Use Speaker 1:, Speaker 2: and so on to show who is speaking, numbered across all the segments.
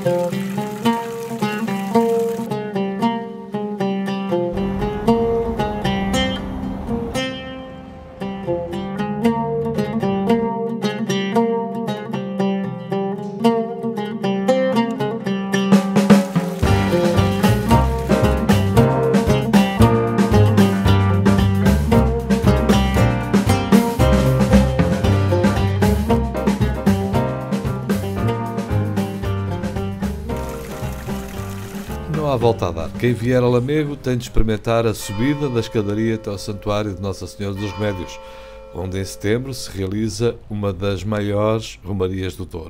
Speaker 1: Não há volta a dar. Quem vier a Lamego tem de experimentar a subida da escadaria até ao Santuário de Nossa Senhora dos Remédios, onde em setembro se realiza uma das maiores romarias do Douro.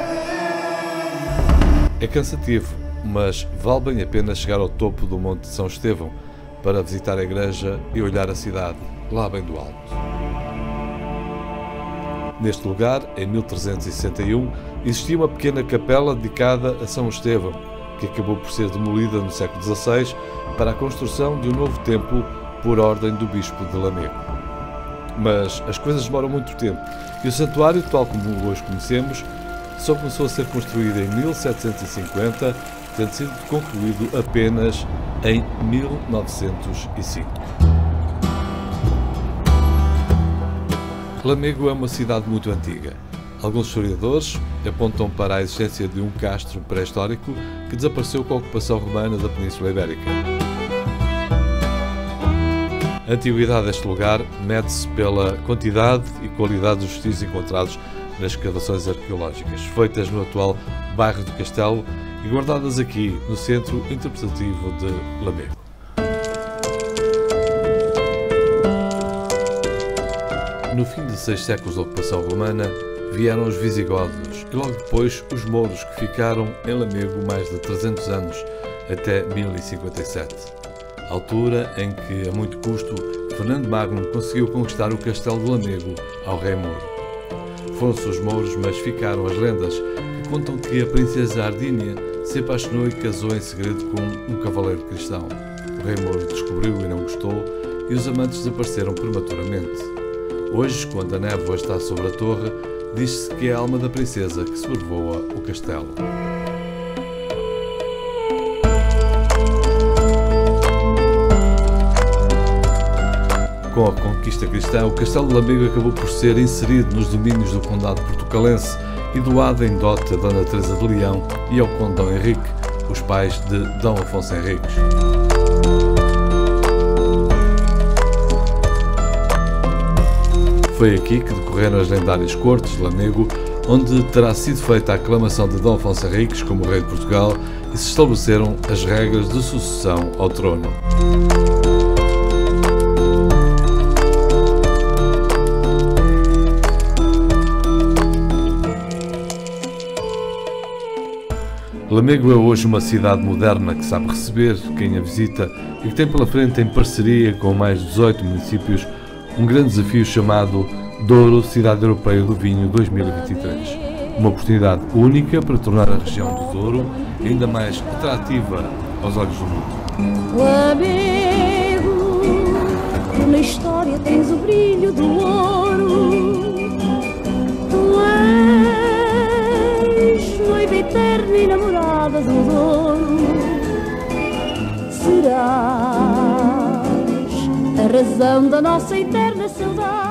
Speaker 1: É cansativo, mas vale bem a pena chegar ao topo do Monte de São Estevão para visitar a igreja e olhar a cidade, lá bem do alto. Neste lugar, em 1361, existia uma pequena capela dedicada a São Estevão, que acabou por ser demolida no século XVI para a construção de um novo templo por ordem do bispo de Lamego. Mas as coisas demoram muito tempo e o santuário, tal como hoje conhecemos, só começou a ser construído em 1750, tendo sido concluído apenas em 1905. Lamego é uma cidade muito antiga. Alguns historiadores apontam para a existência de um castro pré-histórico que desapareceu com a ocupação romana da Península Ibérica. A antiguidade deste lugar mede-se pela quantidade e qualidade dos vestígios encontrados nas escavações arqueológicas, feitas no atual bairro do Castelo e guardadas aqui no Centro Interpretativo de Lamego. No fim de 6 séculos de ocupação romana, vieram os visigodos e logo depois os mouros, que ficaram em Lamego mais de 300 anos, até 1057, altura em que, a muito custo, Fernando Magno conseguiu conquistar o castelo de Lamego ao rei mouro. Foram-se os mouros, mas ficaram as lendas que contam que a princesa Ardínia se apaixonou e casou em segredo com um cavaleiro cristão. O rei mouro descobriu e não gostou, e os amantes desapareceram prematuramente. Hoje, quando a névoa está sobre a torre, diz-se que é a alma da princesa que sobrevoa o castelo. Com a conquista cristã, o castelo de Lamego acabou por ser inserido nos domínios do condado portucalense e doado em dote a Dona Teresa de Leão e ao conde Dom Henrique, os pais de Dom Afonso Henriques. Foi aqui que decorreram as lendárias cortes de Lamego, onde terá sido feita a aclamação de Dom Afonso Henriques como rei de Portugal e se estabeleceram as regras de sucessão ao trono. Lamego é hoje uma cidade moderna que sabe receber quem a visita e que tem pela frente, em parceria com mais de 18 municípios, um grande desafio chamado Douro Cidade Europeia do Vinho 2023. Uma oportunidade única para tornar a região do Douro ainda mais atrativa aos olhos do mundo.
Speaker 2: Lamego, na história tens o brilho do ouro. Tu és noiva eterna e namorada do Douro. Serás a razão da nossa eterna saudade.